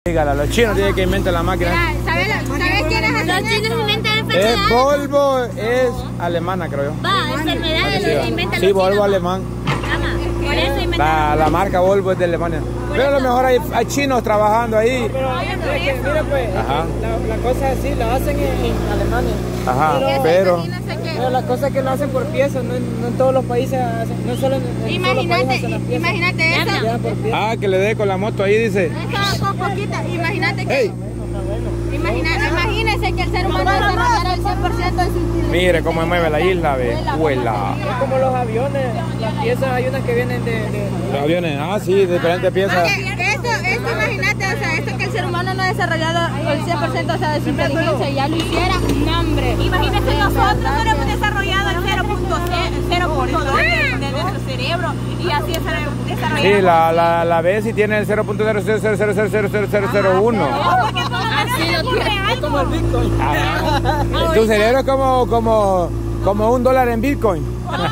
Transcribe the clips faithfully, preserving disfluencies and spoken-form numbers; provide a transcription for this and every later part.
Dígala, los chinos tienen que inventar la máquina. ¿Sabes quién es? Los chinos inventan enfermedades. Es Volvo, es alemana, creo yo. Va, enfermedades lo inventan los chinos. Sí, Volvo alemán. Por eso inventan. La, la marca Volvo es de Alemania. Pero a lo mejor hay, hay chinos trabajando ahí. Pero mira pues, la, la cosa es así, la hacen en, en Alemania. Ajá, pero... pero... Pero la cosa es que lo hacen por piezas, no, no en todos los países hacen, no solo en, en imagínate, todos los países imagínate eso. Ah, que le dé con la moto ahí, dice. Eso con poquita, imagínate que... Hey. Imagina, imagínese que el ser humano desarrollara el cien por ciento de su inteligencia. Mire cómo mueve la isla, ve. Vuela. Es como los aviones, las piezas hay unas que vienen de... de... Los aviones, ah, sí, de diferentes piezas. Okay, esto, esto imagínate, o sea, esto que el ser humano no ha desarrollado el cien por ciento o sea, de su inteligencia y ya lo hiciera, no hombre. Imagínate nosotros no hemos desarrollado el cero punto dos de nuestro cerebro y así desarrollamos. Sí, la, la, la B sí tiene el cero punto cero cero cero cero cero cero cero cero uno. Así lo tiene. Es como el Bitcoin. Ah, tu cerebro es como, como, como un dólar en Bitcoin.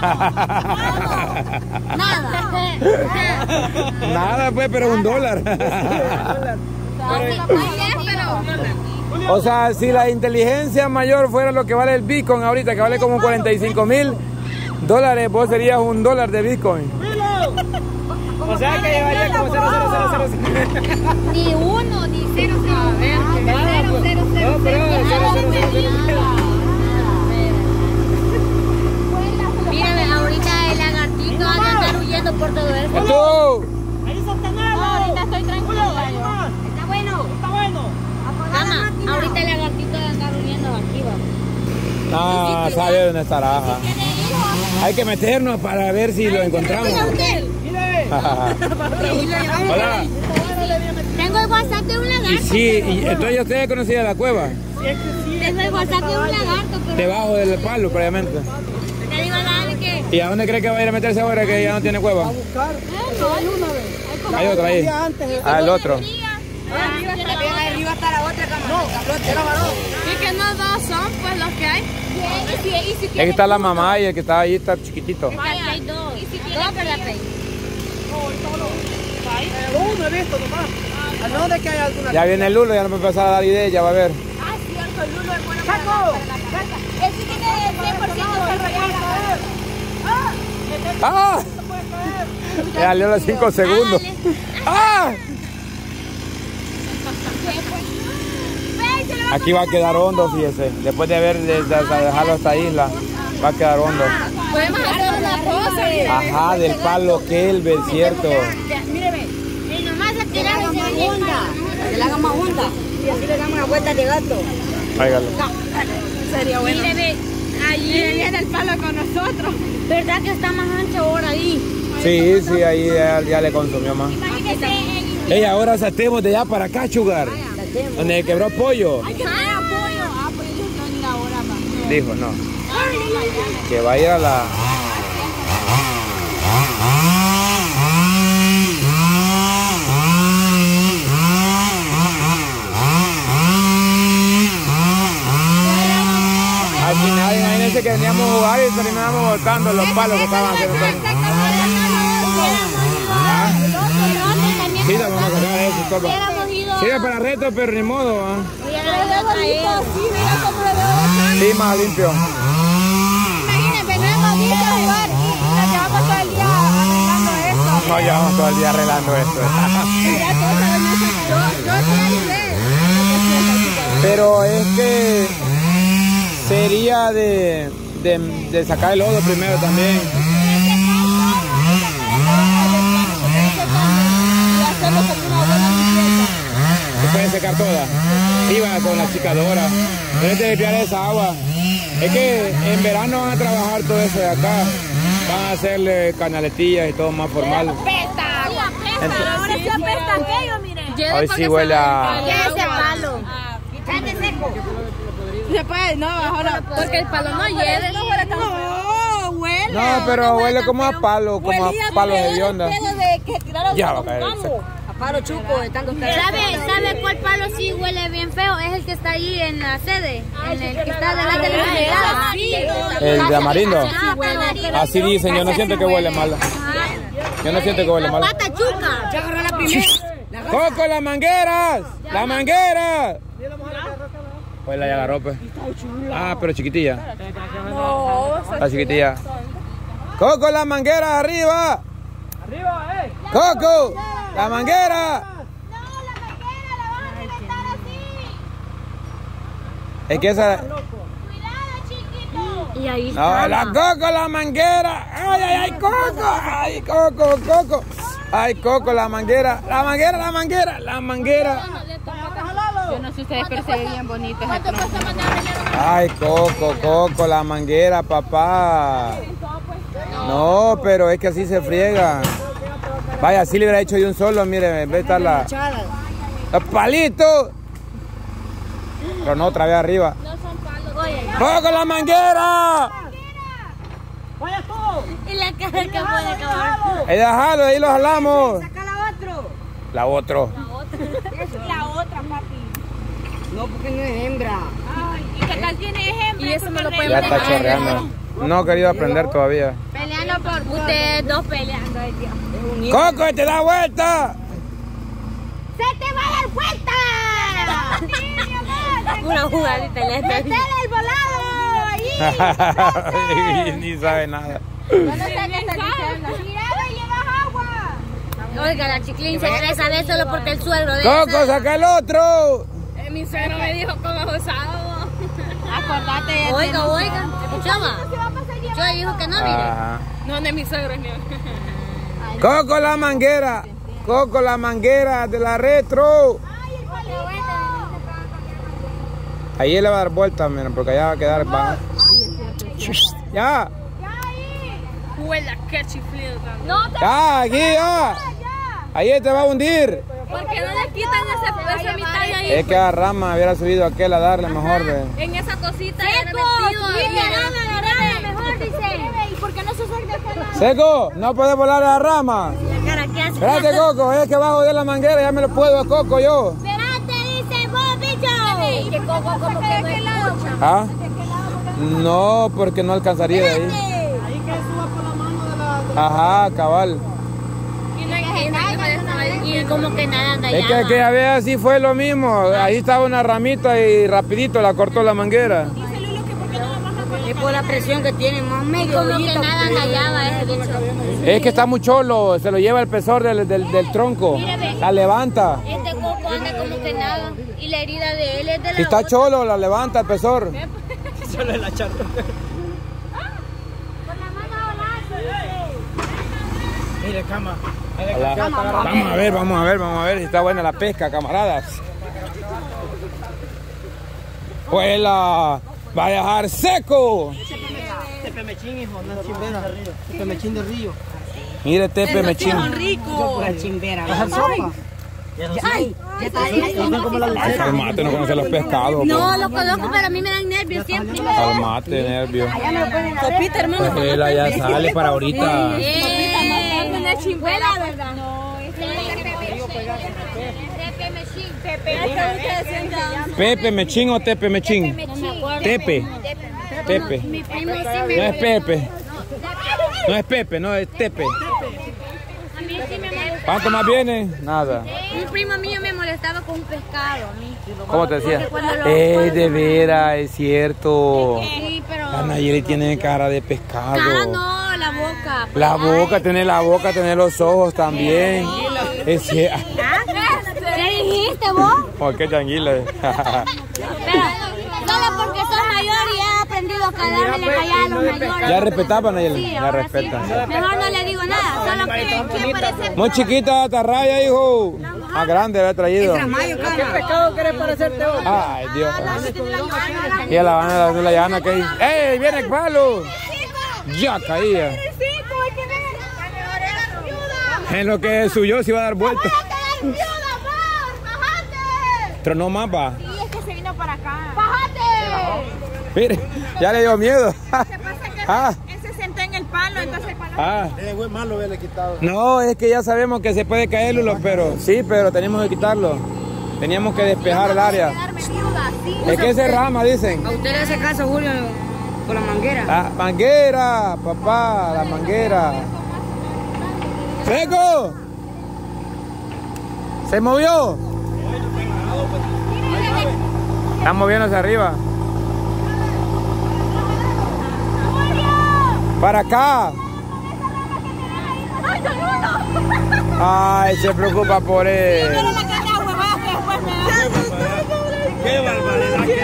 Nada. Nada, pues, pero un dólar. O sea, si la inteligencia mayor fuera lo que vale el Bitcoin ahorita, que vale como cuarenta y cinco mil dólares, vos serías un dólar de Bitcoin. O sea que llevaría como cero cero cero cero cero. Ni uno, ni cero cero cero cero cero cero. Mira, ahorita el lagartito anda a andar huyendo por todo eso. ¡Tú! Ahí sostenelo. Ahorita estoy tranquila. Está bueno. Está bueno. Cama, ahorita el lagartito anda a andar huyendo aquí, va. Ah, sabe dónde estará. Hay que meternos para ver si lo encontramos. Hola. Tengo el WhatsApp de un lagarto. Y sí, y entonces ustedes conocían la cueva. Tengo el WhatsApp de un lagarto, pero... Debajo del palo, previamente. Te digo a darle que... ¿Y a dónde cree que va a ir a meterse ahora que ya no tiene cueva? A buscar. Hay una vez. Hay otra ahí. Ah, el otro. Arriba está la otra cama. No, era varón. Y que no dos son, pues los que hay. Aquí está la mamá y el que está ahí está chiquitito. Hay dos. ¿Y si tiene que la rey? Uno he visto nomás. ¿A dónde que hay alguna? Ya viene el Lulo, ya no me empezó a dar ideas, ya va a ver. Ah, cierto, el Lulo es bueno para la carta. Ese tiene el cien por ciento desarrollado. ¡Ah! Ya salió los cinco segundos. ¡Ah! Aquí va a quedar hondo, fíjese. Después de haber de, de, de dejarlo a esta isla, va a quedar hondo. Podemos hacer una cosa. Ajá, del palo que él ve, cierto. Míreme. Y nomás se tira más honda. Que le haga más honda. Y así le damos una vuelta de gato. Hágalo. Sería bueno. Míreme. Allí viene el palo con nosotros. ¿Verdad que está más ancho ahora ahí? Sí, sí, ahí ya, ya le consumió más. Ey, ahora saltemos de allá para acá, Chugar. Donde quebró pollo. Hay que traer apoyo. Ah, pues ellos no van a ir ahora más. Dijo, no. Que va a ir a la... Al final, imagínense que veníamos a jugar y terminábamos botando los palos que estaban haciendo. Sí, la vamos a sacar eso, todo. Sirve para reto, pero ni modo, ¿ah? Sí, más limpio. Imagínense, no hemos ido a jugar y nos llevamos todo el día arreglando esto. No, llevamos todo el día arreglando esto. Pero es que sería de, de, de sacar el lodo primero también. ¿Se puede secar toda? Sí, va con la chicadora. Tienes que limpiar esa agua. Es que en verano van a trabajar todo eso de acá. Van a hacerle canaletillas y todo más formal. Apesta, apesta. Ahora sí apesta aquello, miren. Hoy sí huele a... ¿Qué es ese palo? ¿Qué seco? Se puede, no, ahora. Porque el palo no hiede, no huele tan No, huele. No, pero huele como a palo, como a palo de hedionda. Ya va a caer. Palo chuco de tanto ¿Sabe, ¿Sabe cuál palo sí huele bien feo? Es el que está ahí en la sede, en el que está delante de la universidad. El de Amarindo. Así dicen, yo no siento que huele mal. Yo no siento que huele mal. La pata chuca. Ya agarró la primera. La Coco, las mangueras. La manguera. Pues la ya agarró, pues. Ah, pero chiquitilla. No, La chiquitilla. Coco, las mangueras arriba. Arriba, eh. Coco, la manguera. No, la manguera la van a alimentar así. Es que esa... Cuidado, chiquito. Y ahí No, la Coco, la manguera. Ay, ay, ay, Coco. Ay, Coco, Coco. Ay, Coco, la manguera. La manguera, la manguera, la manguera. Yo no sé si ustedes, pero se ve bien bonito. Ay, Coco, Coco, la manguera, papá. No, pero es que así se friega. Vaya, así le hubiera hecho de un solo, mire, en vez de estar la... ¡Los palitos! Pero no, otra vez arriba. No son palos. ¡Coco, la manguera! Vaya tú. Y la cara que puede acabar. Ahí déjalo, ahí lo jalamos. Saca la otra. La otra. La otra, papi. No, porque no es hembra. ¿Y qué tal tiene ejemplo? Y eso no lo puede Ya está chorreando. No he querido aprender todavía. Peleando por ustedes dos peleando. Ay, Dios. ¡Coco, te da vuelta! ¡Se te va a dar vuelta! Sí, mi amor. Una jugadita ya está. ¡Metele el volado! Ahí. Ni sabe nada. Yo no sé qué está diciendo. Tirado y llevas agua. Oiga, la chiquilín se cree saber solo porque el suegro de ¡Coco, saca el otro! Eh, mi suegro me dijo cómo usado. Acordate. Oiga, oiga, escuchaba. Se va a pasar Yo llevando. dijo que no, mire. Ajá. No, de mi suegro es mío. Coco, la manguera. Coco, la manguera de la retro. Ay, el palito. Ahí él le va a dar vuelta, miren, porque allá va a quedar bajo. Ya, Ya ahí. Huela que chiflido. No te ya, aquí, ya. ya. Ahí te va a hundir. ¿Por qué no le quitan ese, esa mitad de ahí? Es que a Rama hubiera subido aquel a darle mejor. De... En esa cosita. Seco, mire, agarra, agarra, mejor dice. ¿Y por qué no se suelta el canal? Seco, no puedes volar a la rama. La cara que hace. Espérate, Coco, es que bajo de la manguera, ya me lo puedo a Coco yo. Espérate, dice vos, bicho. Y que Coco como que no escucha. ¿Ah? No, porque no alcanzaría de ahí. Ahí que suba por la mano de la... Ajá, cabal. Y no hay gente que me deja ahí. Y como que nada anda Es que aquella vez así fue lo mismo. Ahí estaba una ramita y rapidito la cortó la manguera. Es por la presión que tiene, más medio. Como que nada hallaba ese bicho. Es que está muy cholo, se lo lleva el pesor del, del, del tronco. La levanta. Este Coco anda como que nada. Y la herida de él es de la Si está cholo, la levanta el pesor. Solo en la charla. Con la mano a volar, Mire, cama. Hola. Vamos a ver, vamos a ver, vamos a ver si está buena la pesca, camaradas. Pues la va a dejar seco. Tepe mechín, hijo, no es chimbera. Tepe mechín de río. Mire, Tepe Mechín. rico. Chimbera. Ay, Ay, Calmate, no conoce los pescados. no lo conozco, pero a mí me dan nervios siempre. Calmate, nervio. Sopita, hermano. Pues él ya sale para ahorita. Eh, una chimbuela, ¿verdad? No, ese es Pepe Mechín. Pepe Mechín o Tepe Mechín. Tepe. Tepe. Mi primo sí No me... es Pepe. No es Pepe, no es Tepe. A mí sí me molestaba. ¿Cuánto más viene? Nada. Un primo mío me molestaba con un pescado a mí. ¿Cómo te decía? Cuando lo- Eh, de veras, es cierto. Sí, pero... La Nayeli tiene cara de pescado. Ah, no, la boca. La boca, tener la boca, tener los ojos también. Es cierto. ¿Qué dijiste vos? Oh, qué tranquila. Pero, solo porque sos mayor y has aprendido a callarme la callada a los mayores. Ya respetaban a Sí, Nayeli, ya ahora respetan. sí. Mejor no le digo nada, solo que parece... Muy chiquita esta raya, hijo. Más grande la he traído. ¿qué pescado querés parecerte hoy? Ay, Dios. Y a la van a la llana que dice, ¡ey, viene el palo! Ya caía. En lo que suyo se iba a dar vuelta. Tronó más, va. Sí, es que se vino para acá. ¡Bájate! Mire, ya le dio miedo. Lo que pasa es que Ah. él se sentó en el palo, entonces el palo... Ah. Eh, güey, malo haberle quitado. No, es que ya sabemos que se puede caer, Lulo, pero sí, pero tenemos que quitarlo. Teníamos que despejar el área. Quedarme viuda, sí. Es que se rama, dicen. A usted le hace caso, Julio, con la manguera. La manguera, papá, la manguera. ¡Seco! ¿Se movió? Están moviéndose arriba. Para acá. Ay, se preocupa por él. Qué barbaridad que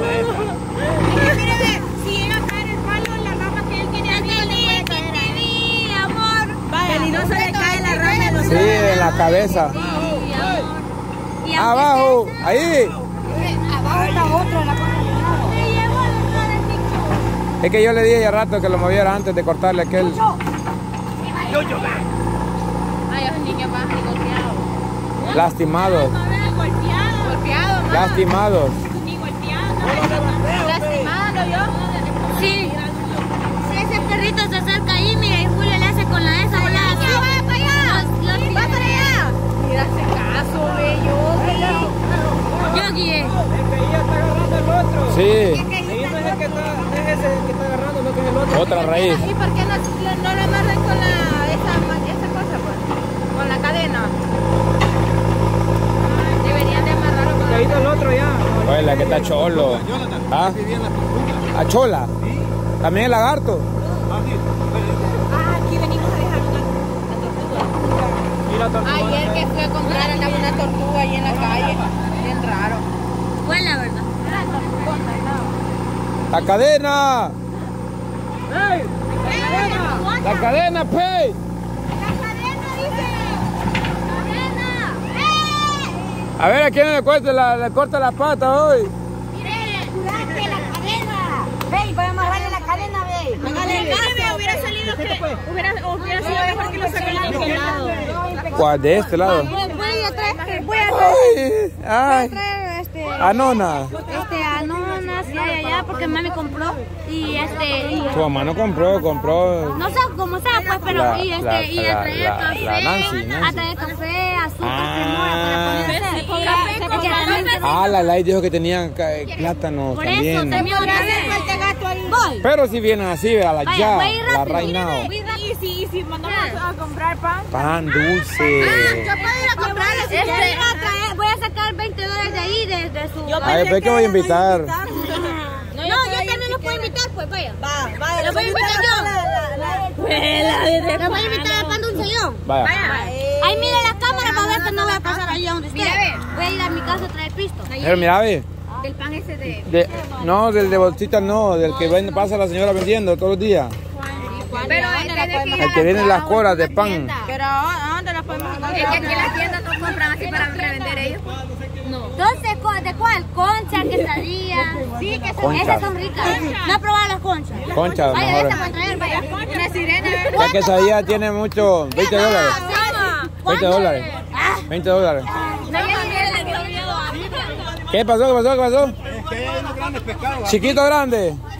si llega a caer el palo, la rama que él tiene aquí, le puede caer ahí. Amor. Peligroso le cae la rama de los Sí, en la cabeza. Abajo, ahí. Abajo está otro en la cosa. Es que yo le dije ya rato que lo moviera antes de cortarle aquel. Ay, esos niños más golpeados. Lastimados. Golpeados. Golpeados, más. Lastimados. Ni golpeados. Lastimado yo. Sí. Si ese perrito se acerca ahí, mira, y Julio le hace con la esa allá. ¡Va para allá! ¡Va para allá! Mira ese caso, ve, yo Yo guié. El que ya está agarrando el otro. Sí. Ahí no es el que está, es ese que está agarrando, no que es el otro. Otra raíz. ¿Y por qué no, no lo amarran con la, esa, esa cosa, pues? Con la cadena. Deberían de amarrarlo con la Ahí está el otro ya. Oye, la que está cholo. ¿Ah? ¿A chola? ¿También el lagarto? Ah, aquí venimos a dejar una, Y la tortuga. tortuga. Ayer que fui a comprar andaba una tortuga ahí en la calle. Bien raro. Buena, ¿verdad? ¡La cadena! ¡Ey! ¡La cadena, pe! La cadena, dice. Cadena. ¡Eh! A ver, ¿a quién le corta la, le corta la pata hoy? Mire, curate la cadena. Ve, voy a amarrarle la cadena, ve. Hágale caso, hubiera salido que hubiera, hubiera sido mejor que lo sacaran de aquel lado. ¿Cuál? De este lado. Voy a traer, voy a Ay, ay. traer este, Anona. este, ananas y allá, allá, porque mami compró. Y este, y, Tu mamá no compró, compró. no sé cómo sea, pues, pero La- y este, la- y a la- traer la- café, la Nancy, Nancy. a traer café, azúcar, Ah. cremora para ponerse. Con Y- café, y con que café. también- Ah, la Lai dijo que tenían ca- plátanos Por eso, también. también otra vez. Voy. Pero si vienen así, a la Vaya, ya, voy a ir la rápido. right now. Y si, y si mandamos a comprar pan. Pan dulce. Yo puedo ir a comprar, este, voy a traer- voy a sacar veinte dólares de ahí, de, de su... Ay, después que voy a invitar. No, yo también los puedo invitar, pues vaya. Va, va. Los voy a invitar yo. Los voy a invitar al pan dulce yo. Vaya. Ahí mire la cámara para ver que no voy a pasar allá donde esté. Voy a ir a mi casa a traer pisto. Pero mira, ve. Del pan ese de... De- no, del de bolsita no, del que vende, pasa la señora vendiendo todos los días. Pero tiene que ir El que viene en las colas de pan. Pero ¿a dónde las podemos encontrar? Es que aquí las tiendas no compran así para revender ellos. Entonces, ¿cu- ¿de cuál? Concha, quesadilla. Sí, que son, Conchas. esas son ricas. No he probado las conchas. Conchas, Vaya, mejor. esta para traer, vaya. Una sirena. La quesadilla tiene mucho, veinte dólares. veinte dólares. veinte dólares. ¿Qué pasó? ¿Qué pasó? ¿Qué pasó? Es que hay unos grandes pescados. Chiquito, grande.